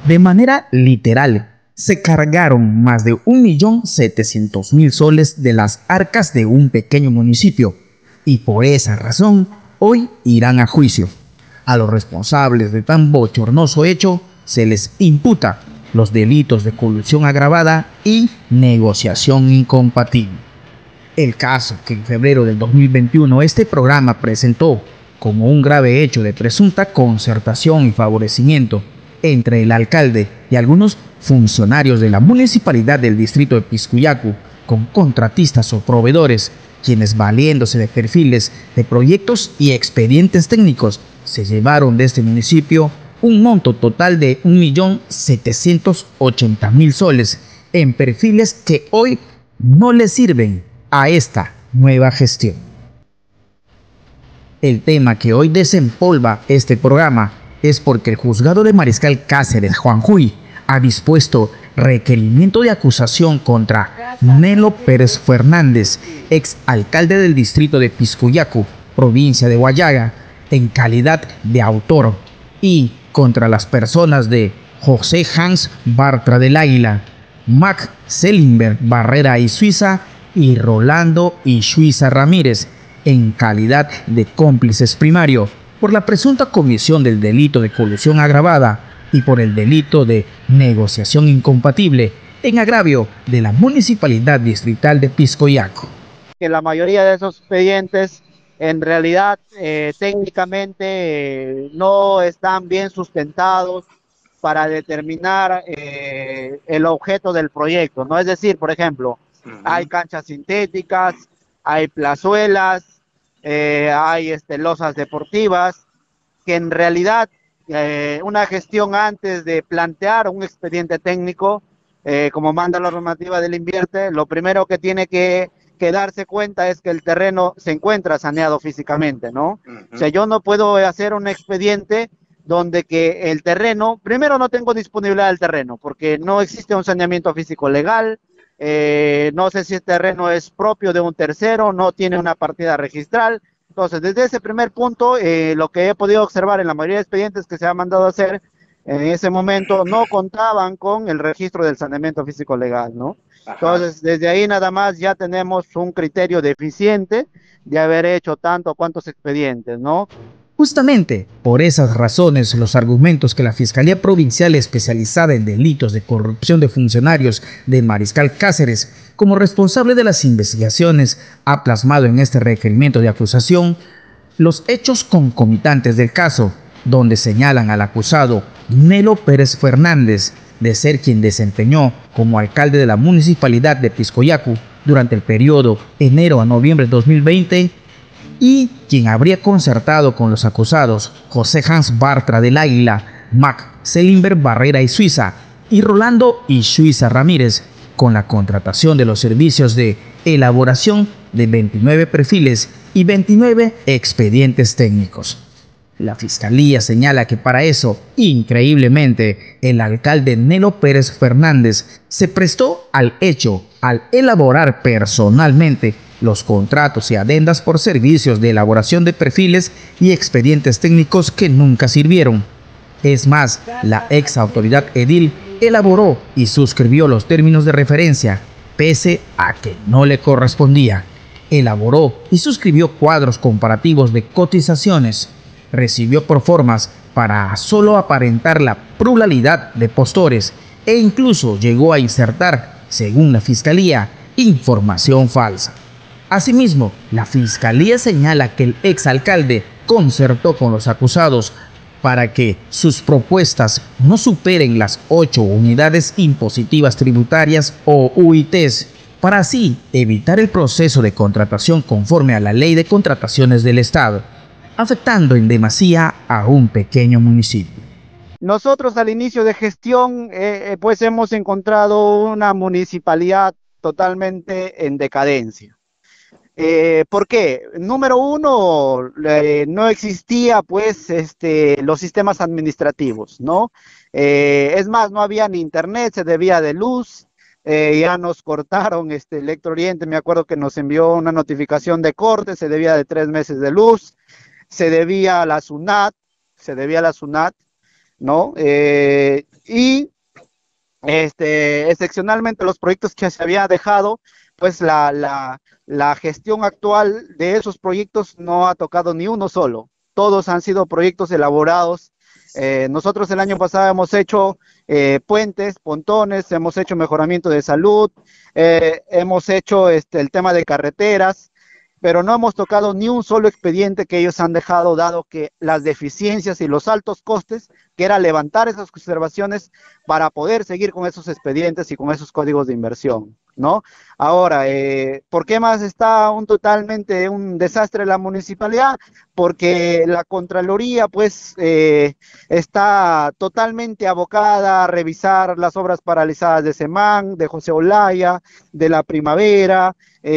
De manera literal, se cargaron más de 1.700.000 soles de las arcas de un pequeño municipio y por esa razón hoy irán a juicio. A los responsables de tan bochornoso hecho se les imputa los delitos de colusión agravada y negociación incompatible. El caso que en febrero del 2021 este programa presentó como un grave hecho de presunta concertación y favorecimiento entre el alcalde y algunos funcionarios de la municipalidad del distrito de Piscuyacu con contratistas o proveedores, quienes valiéndose de perfiles de proyectos y expedientes técnicos se llevaron de este municipio un monto total de 1.780.000 soles en perfiles que hoy no le sirven a esta nueva gestión. El tema que hoy desempolva este programa es porque el juzgado de Mariscal Cáceres, Juanjuy, ha dispuesto requerimiento de acusación contra Nelo Pérez Fernández, ex alcalde del distrito de Piscuyacu, provincia de Guayaga, en calidad de autor, y contra las personas de José Hans Bartra del Águila, Mac Selimber Barrera y Suiza y Rolando y Suiza Ramírez, en calidad de cómplices primario, por la presunta comisión del delito de colusión agravada y por el delito de negociación incompatible en agravio de la Municipalidad Distrital de Piscoyaco. Que la mayoría de esos expedientes en realidad técnicamente no están bien sustentados para determinar el objeto del proyecto, ¿no? Es decir, por ejemplo, hay canchas sintéticas, hay plazuelas, hay losas deportivas, que en realidad una gestión antes de plantear un expediente técnico, como manda la normativa del Invierte, lo primero que tiene que darse cuenta es que el terreno se encuentra saneado físicamente, ¿no? O sea, yo no puedo hacer un expediente donde que el terreno, primero no tengo disponibilidad del terreno, porque no existe un saneamiento físico legal, no sé si el terreno es propio de un tercero, no tiene una partida registral. Entonces, desde ese primer punto, lo que he podido observar en la mayoría de expedientes que se ha mandado a hacer en ese momento no contaban con el registro del saneamiento físico legal, ¿no? Entonces, desde ahí nada más ya tenemos un criterio deficiente de haber hecho tanto cuantos expedientes, ¿no? Justamente por esas razones, los argumentos que la Fiscalía Provincial Especializada en Delitos de Corrupción de Funcionarios de Mariscal Cáceres, como responsable de las investigaciones, ha plasmado en este requerimiento de acusación los hechos concomitantes del caso, donde señalan al acusado Nelo Pérez Fernández de ser quien desempeñó como alcalde de la municipalidad de Piscoyacu durante el periodo enero a noviembre de 2020 y quien habría concertado con los acusados José Hans Bartra del Águila, Mac Selimber Barrera y Suiza y Rolando y Suiza Ramírez con la contratación de los servicios de elaboración de 29 perfiles y 29 expedientes técnicos. La Fiscalía señala que para eso, increíblemente, el alcalde Nelo Pérez Fernández se prestó al hecho al elaborar personalmente los contratos y adendas por servicios de elaboración de perfiles y expedientes técnicos que nunca sirvieron. Es más, la ex autoridad edil elaboró y suscribió los términos de referencia, pese a que no le correspondía. Elaboró y suscribió cuadros comparativos de cotizaciones. Recibió proformas para solo aparentar la pluralidad de postores e incluso llegó a insertar, según la Fiscalía, información falsa. Asimismo, la Fiscalía señala que el exalcalde concertó con los acusados para que sus propuestas no superen las 8 unidades impositivas tributarias o UITs, para así evitar el proceso de contratación conforme a la Ley de Contrataciones del Estado, afectando en demasía a un pequeño municipio. Nosotros al inicio de gestión pues hemos encontrado una municipalidad totalmente en decadencia. ¿Por qué? Número uno, no existía pues los sistemas administrativos, ¿no? Es más, no había ni internet, se debía de luz, ya nos cortaron Electrooriente, me acuerdo que nos envió una notificación de corte, se debía de 3 meses de luz, se debía a la SUNAT, ¿no? Y excepcionalmente los proyectos que se había dejado, pues la gestión actual de esos proyectos no ha tocado ni uno solo. Todos han sido proyectos elaborados. Nosotros el año pasado hemos hecho puentes, pontones, hemos hecho mejoramiento de salud, hemos hecho el tema de carreteras, pero no hemos tocado ni un solo expediente que ellos han dejado, dado que las deficiencias y los altos costes, que era levantar esas observaciones para poder seguir con esos expedientes y con esos códigos de inversión, ¿no? Ahora, ¿por qué más está totalmente un desastre la municipalidad? Porque la Contraloría, pues, está totalmente abocada a revisar las obras paralizadas de Semán, de José Olaya, de La Primavera,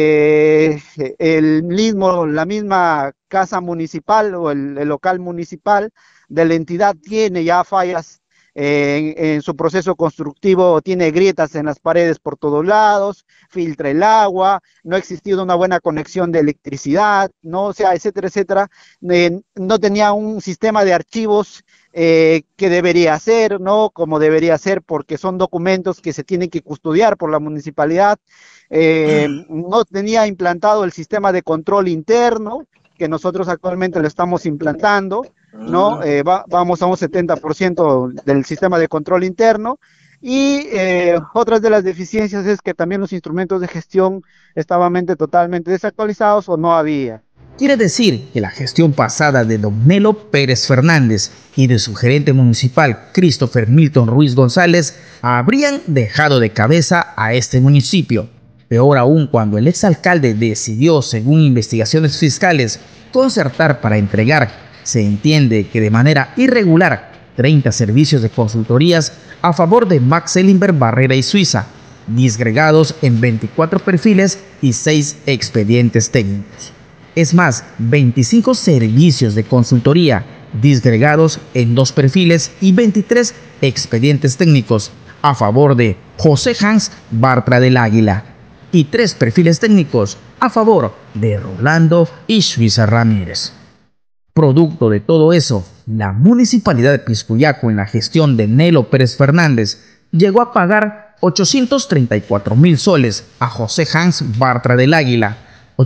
la misma casa municipal o el local municipal de la entidad tiene ya fallas en su proceso constructivo, tiene grietas en las paredes por todos lados, filtra el agua, no ha existido una buena conexión de electricidad, ¿no? O sea, etcétera, etcétera. No tenía un sistema de archivos que debería ser, ¿no? Como debería ser, porque son documentos que se tienen que custodiar por la municipalidad. No tenía implantado el sistema de control interno, que nosotros actualmente lo estamos implantando, ¿no? Vamos a un 70% del sistema de control interno. Y otras de las deficiencias es que también los instrumentos de gestión estaban totalmente desactualizados o no había. Quiere decir que la gestión pasada de don Nelo Pérez Fernández y de su gerente municipal Christopher Milton Ruiz González habrían dejado de cabeza a este municipio. Peor aún cuando el exalcalde decidió, según investigaciones fiscales, concertar para entregar, se entiende que de manera irregular, 30 servicios de consultorías a favor de Max Selimberg Barrera y Suiza, disgregados en 24 perfiles y 6 expedientes técnicos. Es más, 25 servicios de consultoría disgregados en 2 perfiles y 23 expedientes técnicos a favor de José Hans Bartra del Águila y 3 perfiles técnicos a favor de Rolando y Suiza Ramírez. Producto de todo eso, la municipalidad de Piscuyaco, en la gestión de Nelo Pérez Fernández, llegó a pagar 834,000 soles a José Hans Bartra del Águila,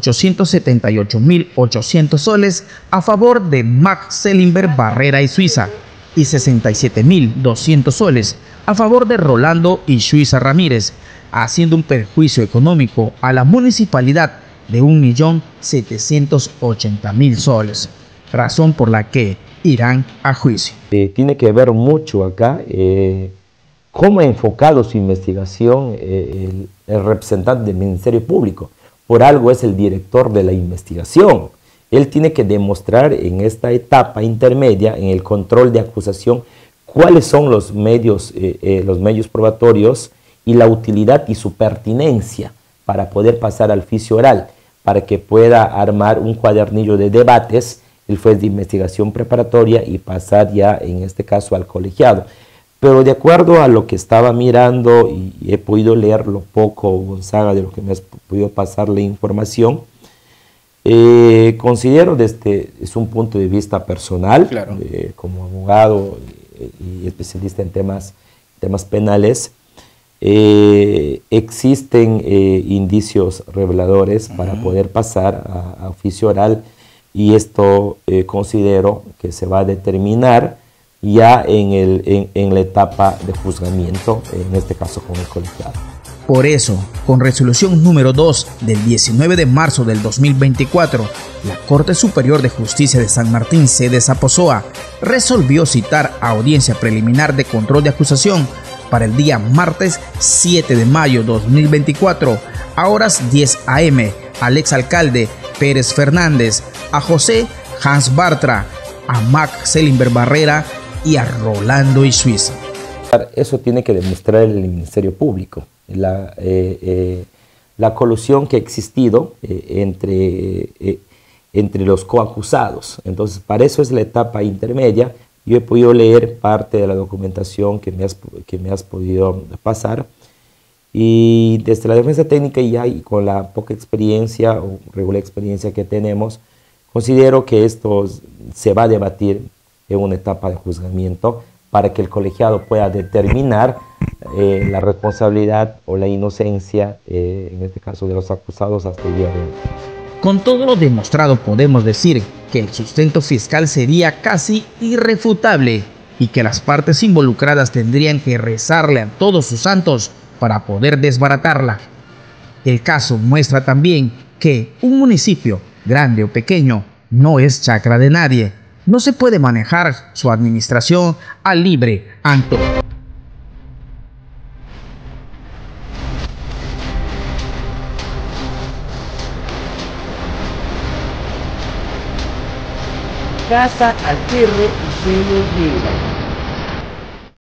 878,800 soles a favor de Max Selimberg Barrera y Suiza y 67,200 soles a favor de Rolando y Suiza Ramírez, haciendo un perjuicio económico a la municipalidad de 1,780,000 soles, razón por la que irán a juicio. Tiene que ver mucho acá cómo ha enfocado su investigación el representante del Ministerio Público. Por algo es el director de la investigación. Él tiene que demostrar en esta etapa intermedia, en el control de acusación, cuáles son los medios probatorios y la utilidad y su pertinencia para poder pasar al juicio oral, para que pueda armar un cuadernillo de debates, el juez de investigación preparatoria, y pasar ya en este caso al colegiado. Pero de acuerdo a lo que estaba mirando y he podido leer lo poco, Gonzaga, de lo que me has podido pasar la información, considero desde un punto de vista personal, claro, como abogado y especialista en temas penales, existen indicios reveladores para poder pasar a juicio oral, y esto considero que se va a determinar ya en la etapa de juzgamiento, en este caso con el colegiado. Por eso, con resolución número 2 del 19 de marzo del 2024, la Corte Superior de Justicia de San Martín, sede Zaposoa, resolvió citar a audiencia preliminar de control de acusación para el día martes 7 de mayo 2024, a horas 10 a.m., al exalcalde Pérez Fernández, a José Hans Bartra, a Max Selimberg Barrera y a Rolando y Suiza. Eso tiene que demostrar el Ministerio Público, la colusión que ha existido entre los coacusados. Entonces, para eso es la etapa intermedia. Yo he podido leer parte de la documentación que me has podido pasar, y desde la defensa técnica y con la poca experiencia o regular experiencia que tenemos, considero que esto se va a debatir en una etapa de juzgamiento para que el colegiado pueda determinar la responsabilidad o la inocencia, en este caso de los acusados, hasta el día de hoy. Con todo lo demostrado, podemos decir que el sustento fiscal sería casi irrefutable y que las partes involucradas tendrían que rezarle a todos sus santos para poder desbaratarla. El caso muestra también que un municipio, grande o pequeño, no es chacra de nadie. No se puede manejar su administración a libre antojo. Casa al cierre y suelo libre.